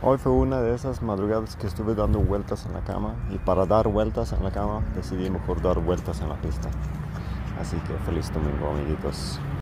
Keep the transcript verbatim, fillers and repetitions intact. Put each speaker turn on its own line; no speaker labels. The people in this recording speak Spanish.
Hoy fue una de esas madrugadas que estuve dando vueltas en la cama y para dar vueltas en la cama decidí mejor dar vueltas en la pista. Así que feliz domingo, amiguitos.